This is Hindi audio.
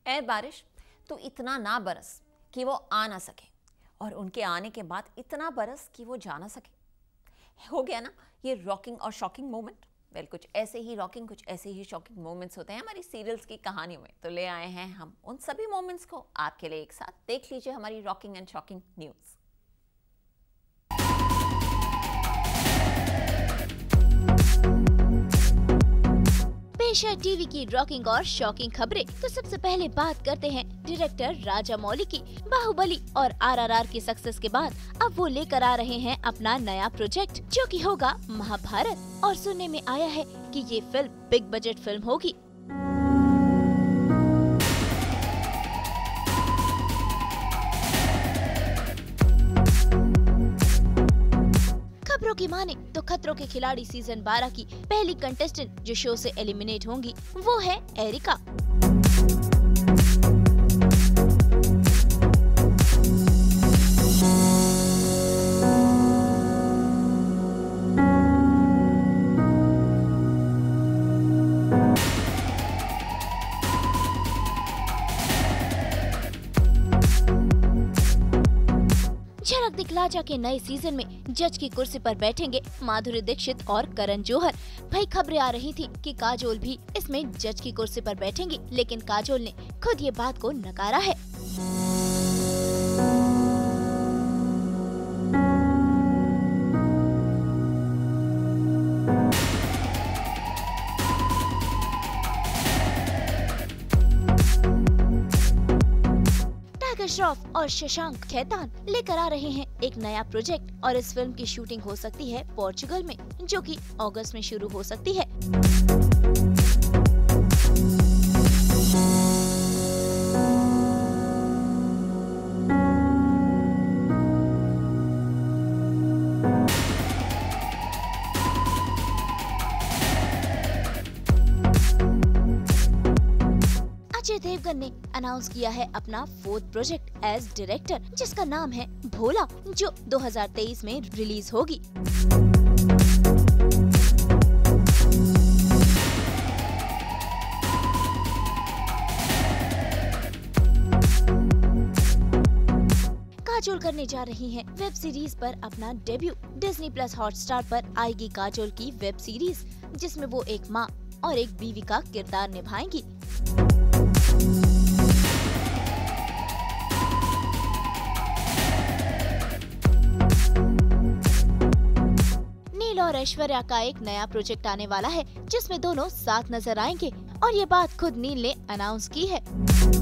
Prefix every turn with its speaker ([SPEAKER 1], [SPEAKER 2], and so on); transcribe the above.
[SPEAKER 1] ऐ बारिश तो इतना ना बरस कि वो आ ना सके, और उनके आने के बाद इतना बरस कि वो जा ना सके। हो गया ना ये रॉकिंग और शॉकिंग मोमेंट। वेल, कुछ ऐसे ही रॉकिंग, कुछ ऐसे ही शॉकिंग मोमेंट्स होते हैं हमारी सीरियल्स की कहानियों में। तो ले आए हैं हम उन सभी मोमेंट्स को आपके लिए एक साथ। देख लीजिए हमारी रॉकिंग एंड शॉकिंग न्यूज़।
[SPEAKER 2] पेश है टीवी की रॉकिंग और शॉकिंग खबरें। तो सबसे पहले बात करते हैं डायरेक्टर राजामौली की। बाहुबली और RRR की सक्सेस के बाद अब वो लेकर आ रहे हैं अपना नया प्रोजेक्ट, जो कि होगा महाभारत। और सुनने में आया है कि ये फिल्म बिग बजट फिल्म होगी। खबरों की माने तो खतरों के खिलाड़ी सीजन 12 की पहली कंटेस्टेंट जो शो से एलिमिनेट होंगी वो है एरिका। झलक दिखला जा के नए सीजन में जज की कुर्सी पर बैठेंगे माधुरी दीक्षित और करण जौहर। भाई खबरें आ रही थी कि काजोल भी इसमें जज की कुर्सी पर बैठेंगी, लेकिन काजोल ने खुद ये बात को नकारा है। श्रॉफ और शशांक खैतान लेकर आ रहे हैं एक नया प्रोजेक्ट, और इस फिल्म की शूटिंग हो सकती है पोर्चुगल में, जो कि अगस्त में शुरू हो सकती है। अजय देवगन ने अनाउंस किया है अपना 4th प्रोजेक्ट एज डायरेक्टर, जिसका नाम है भोला, जो 2023 में रिलीज होगी। काजोल करने जा रही हैं वेब सीरीज पर अपना डेब्यू। डिज्नी प्लस हॉटस्टार पर आएगी काजोल की वेब सीरीज, जिसमें वो एक माँ और एक बीवी का किरदार निभाएंगी। नील और ऐश्वर्या का एक नया प्रोजेक्ट आने वाला है, जिसमें दोनों साथ नजर आएंगे, और ये बात खुद नील ने अनाउंस की है।